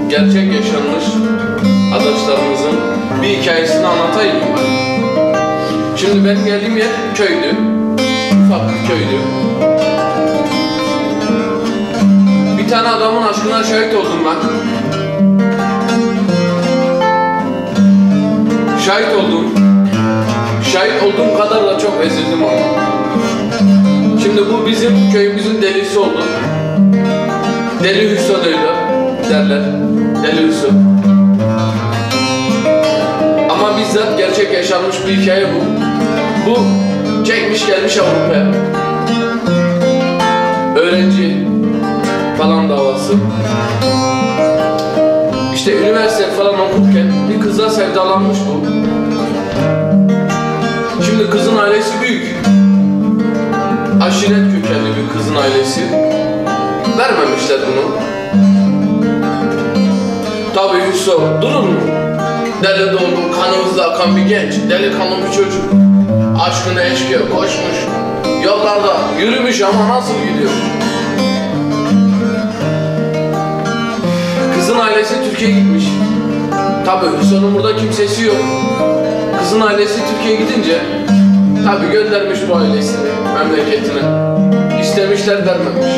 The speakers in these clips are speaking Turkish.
gerçek yaşanmış adaşlarımızın bir hikayesini anlatayım mı ben? Şimdi benim geldiğim yer köydü. Ufak bir köydü. Bir tane adamın aşkına şahit oldum ben. Şahit olduğum kadar da çok ezildim ama. Şimdi bu bizim köyümüzün delisi oldu. Deli Hüso derler. Deli Hüso. Ama bizzat gerçek yaşanmış bir hikaye bu. Bu çekmiş gelmiş Avrupa'ya. Öğrenci falan davası. İşte üniversite falan okurken bir kıza sevdalanmış bu. Şimdi kızın ailesi büyük. Aşiret kökenli bir kızın ailesi. Vermemişler bunu. Tabii Hüso durur mu? Deli doğdu, kanımızda akan bir genç, delikanlı bir çocuk. Aşkını eşkıya koşmuş. Yollarda yürümüş ama nasıl gidiyor? Kızın ailesi Türkiye'ye gitmiş. Tabii Hüso'nun burada kimsesi yok. Kızın ailesi Türkiye'ye gidince tabii göndermiş bu ailesini memleketine. İstemişler vermemiş.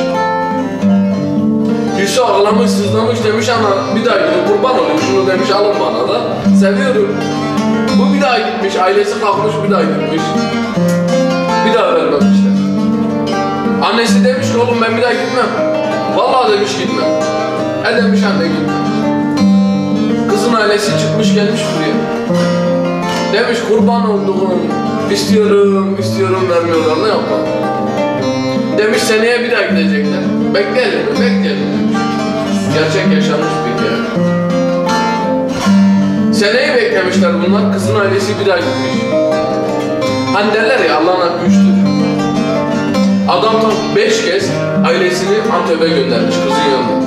Hüso ağlamış, sızlamış demiş ana bir daha gidip kurban olayım şunu demiş alın bana da. Seviyorum. Bu bir daha gitmiş, ailesi kalkmış bir daha gitmiş. Bir daha vermemişler. Annesi demiş ki oğlum ben bir daha gitmem. Vallahi demiş gitmem. Demiş anne gitmem. Kızın ailesi çıkmış gelmiş buraya. Demiş kurban olduğum istiyorum vermiyorlar ne yapalım. Demiş seneye bir daha gidecekler. Bekleyelim demiş. Gerçek yaşanmış bir hikaye. Seneyi beklemişler bunlar, kızın ailesi bir daha gitmiş. Hani derler ya Allah'ın hakkı üçtür. Adam tam 5 kez ailesini Antep'e göndermiş kızın yanına.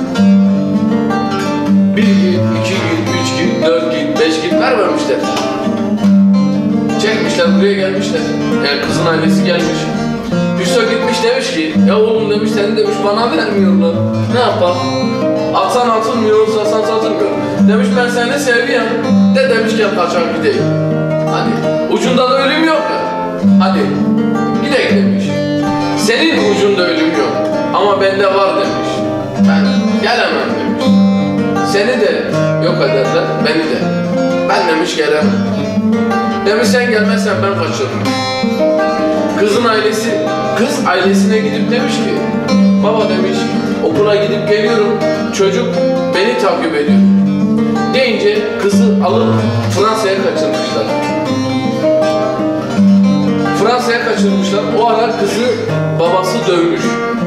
1 git, 2 git, 3 git, 4 git, 5 git vermemişler. Çekmişler buraya gelmişler. Yani kızın ailesi gelmiş. Hüso gitmiş demiş ki ya oğlum demiş seni demiş bana vermiyorlar. Ne yapalım? Atsan atılmıyor, satsan satılmıyor. Demiş ben seni seviyorum. Demiş gel kaçak gideyim. Hadi ucunda da ölüm yok ya. Hadi gidelim demiş. Senin ucunda ölüm yok ama bende var demiş. Ben gelemem demiş. Seni de yok ederler, beni de. Ben demiş gelemem. Demiş sen gelmezsen ben kaçırırım. Kız ailesine gidip demiş ki baba demiş okula gidip geliyorum çocuk beni takip ediyor. Deyince kızı alıp Fransa'ya kaçırmışlar. O ara kızı babası dövmüş.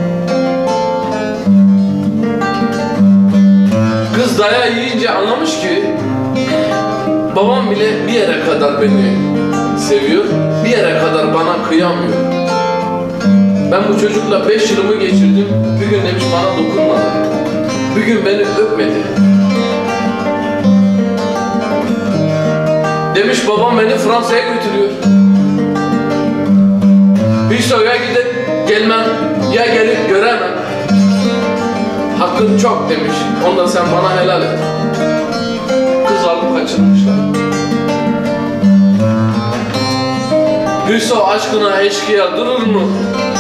Kız dayağı yiyince anlamış ki babam bile bir yere kadar beni seviyor, bir yere kadar bana kıyamıyor. Ben bu çocukla 5 yılımı geçirdim, bir gün demiş bana dokunmadı. Bir gün beni öpmedi. Demiş babam beni Fransa'ya götürüyor. Hüso'ya gidip gelmem, ya gelip göremem. Hakkın çok demiş, onu da sen bana helal et. Kız alıp kaçırmışlar. Hüso aşkına eşkıya durur mu?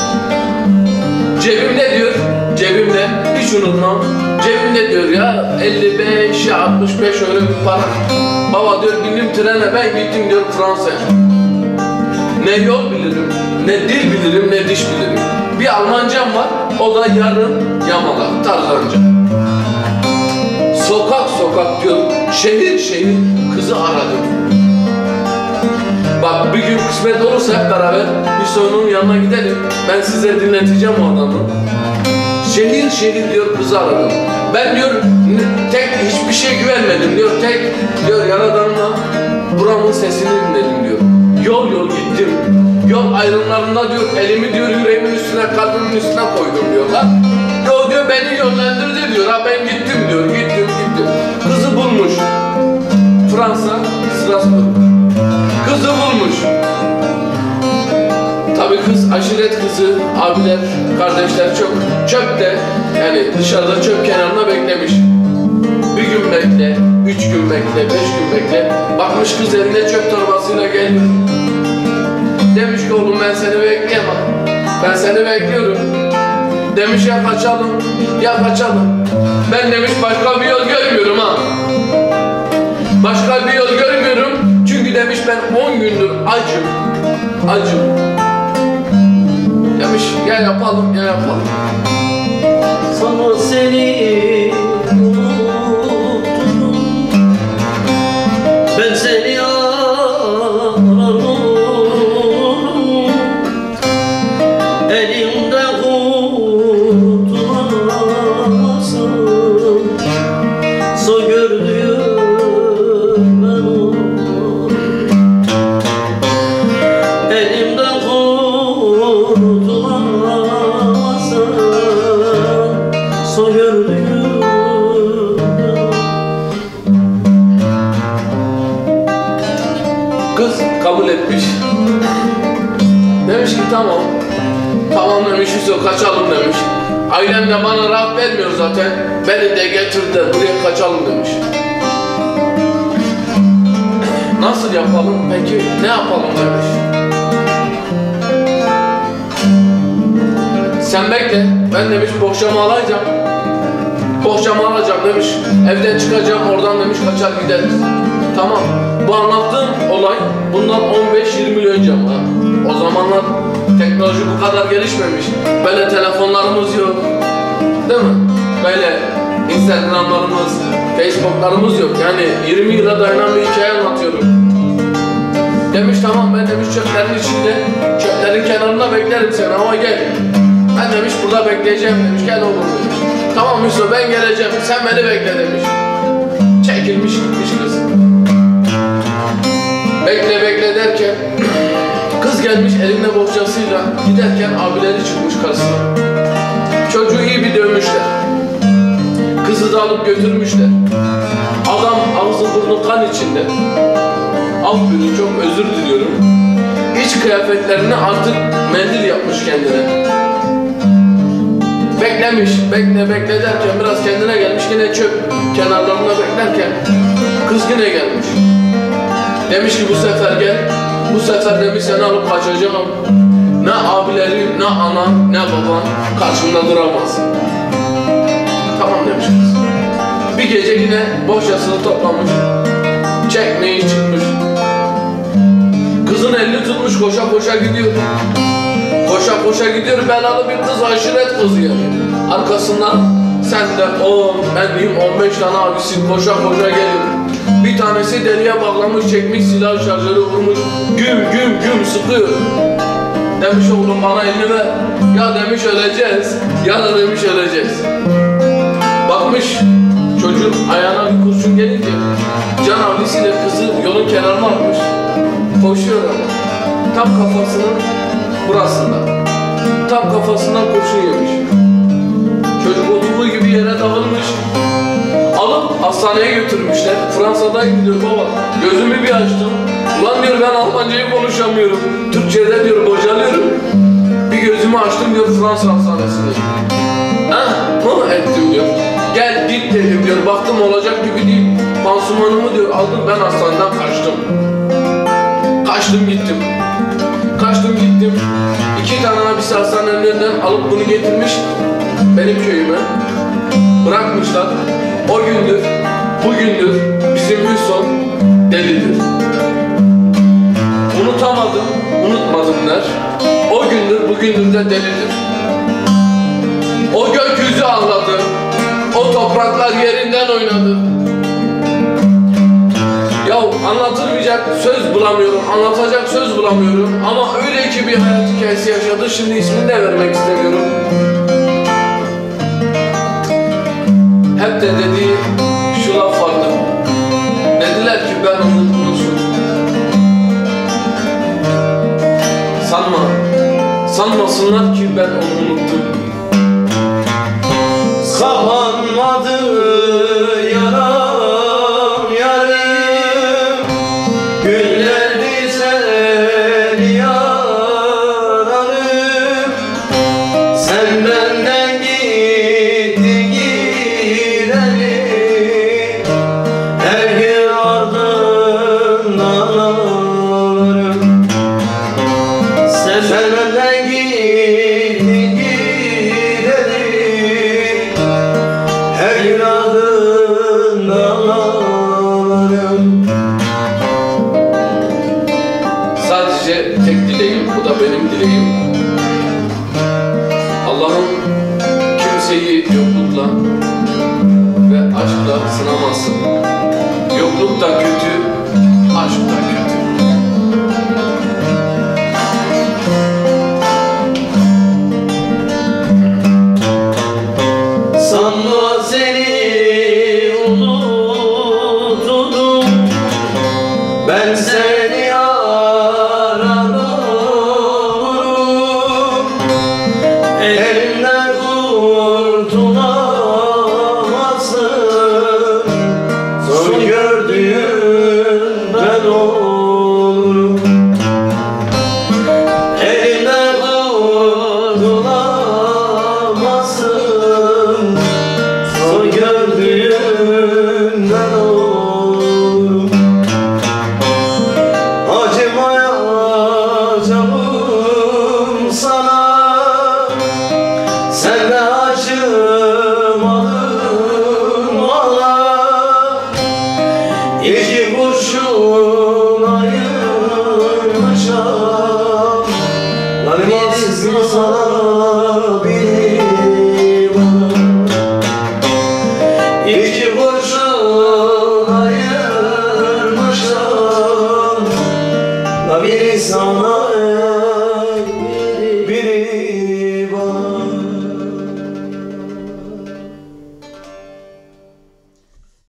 Cebimde diyor, hiç unutmam. Cebimde diyor ya 55 ya 65 öyle bir para. Baba diyor bindim trene ben gittim diyor Fransa'ya. Ne yol bilirim, ne dil bilirim, ne diş bilirim. Bir Almancam var, o da yarım yamalak, tarzanca. Sokak diyor, şehir kızı aradım. Bak bir gün kısmet olursa hep beraber Hüso'nun yanına gidelim. Ben size dinleteceğim o adamı. Şehir diyor kızı aradım. Ben diyor tek hiçbir şeye güvenmedim diyor. Tek diyor Yaradan'la buramın sesini dinledim diyor. Yol gittim. Yol ayrımlarında diyor elimi diyor yüreğimin üstüne kalbimin üstüne koydum diyorlar. O diyor beni yönlendirdi diyor. Ha ben gittim diyor. Gittim. Kızı bulmuş. Fransa, Strasbourg. Kızı bulmuş. Tabii kız aşiret kızı, abiler, kardeşler çok çöpte yani dışarıda çöp kenarında beklemiş. Bir gün gün bekle, 5 gün bekle. Bakmış kız elinde çöp torbasıyla geliyor. Demiş ki oğlum ben seni bekleyemem. Ben seni bekliyorum. Demiş ya kaçalım, ya kaçalım. Ben demiş başka bir yol görmüyorum ha. Başka bir yol görmüyorum. Çünkü demiş ben 10 gündür acım. Acım. Demiş ya yapalım, ya yapalım. Sana seni unuttum, ben seni ararım, elimden kurtulamazsın, son gördüğüm ben o, elimden kurtulamazsın, son gördüğüm. Kız kabul etmiş. Demiş ki tamam. Tamam demiş Yusuf kaçalım demiş. Ailem de bana rahat vermiyor zaten. Beni de getirdiler buraya kaçalım demiş. Nasıl yapalım peki ne yapalım demiş. Sen bekle ben demiş bohçamı alacağım. Bohçamı alacağım demiş. Evden çıkacağım oradan demiş kaçar gideriz. Tamam. Bu anlattığım olay bundan 15-20 yıl önce ama o zamanlar teknoloji bu kadar gelişmemiş. Böyle telefonlarımız yok. Değil mi? Böyle Instagram'larımız, Facebook'larımız yok. Yani 20 yıla dayanan bir hikaye anlatıyorum. Demiş tamam ben demiş çöplerin içinde, çöplerin kenarında beklerim seni ama gel. Ben demiş burada bekleyeceğim demiş gel oğlum demiş. Tamam Yusuf ben geleceğim sen beni bekle demiş. Çekilmiş gitmiş kız. Bekle bekle derken kız gelmiş elinde bohçasıyla giderken abileri çıkmış karşısına. Çocuğu iyi bir dövmüşler. Kızı da alıp götürmüşler. Adam ağzı burnu kan içinde. Af buyurun çok özür diliyorum. İç kıyafetlerini artık mendil yapmış kendine. Beklemiş, bekle derken biraz kendine gelmiş yine çöp kenarlarında beklerken kız yine gelmiş. Demiş ki bu sefer gel, bu sefer demiş seni alıp kaçacağım. Ne abilerim, ne anan, ne baban karşımda duramaz. Tamam demiş kız. Bir gece yine bohçasını toplamış, çekmeyi çıkmış. Kızın elini tutmuş koşa koşa gidiyor. Koşa koşa gidiyor belalı bir kız aşiret kızı yani. Arkasından sen de 10, ben diyeyim 15 tane abisi koşa koşa geliyor. Bir tanesi deliğe bağlamış, çekmiş silah şarjörü vurmuş, güm sıkıyor. Demiş oğlum bana elini ver. Ya demiş öleceğiz, ya da demiş öleceğiz. Bakmış çocuğun ayağına bir kurşun gelince can havlisiyle kızı yolun kenarına atmış. Koşuyor ama tam kafasının burasında. Tam kafasından kurşun yemiş. Çocuk olduğu gibi yere dağılmış. Alıp hastaneye götürmüşler. Fransa'dan gidiyor baba. Gözümü bir açtım. Ulan diyor ben Almancayı konuşamıyorum. Türkçe'de diyor bocalıyorum. Bir gözümü açtım diyor Fransa hastanesinde. Ne ettim diyor. Gel git dedim diyor. Baktım olacak gibi değil. Pansumanımı diyor aldım ben hastaneden kaçtım. Kaçtım gittim. İki tane abisi hastanenin önünden alıp bunu getirmiş benim köyüme. Bırakmışlar. O gündür, bugündür bizim Hüson delidir. Unutamadım, unutmadım der. O gündür, bugündür de delidir. O gökyüzü ağladı. O topraklar yerinden oynadı. Ya anlatılmayacak söz bulamıyorum, anlatacak söz bulamıyorum. Ama öyle ki bir hayat hikayesi yaşadı, şimdi ismini de vermek istemiyorum. Hep de dediği şu laf vardı. Dediler ki ben unutmuşum. Sanmasınlar ki ben onu unuttum. Kapanmadı yaram yarim, günlerdir seni yararım. Sen benden gittin gideri, her gün Ben seni arar olurum, elimden kurtulamazsın. Son gördüğün ben olurum. Elimden kurtulamazsın. Son gördüğün ben olurum. Acımayacağım sana, sen de acımadın bana. İki kurşun ayırmışam, birisi sana, biri bana. İki kurşun ayırmışam, biri sana,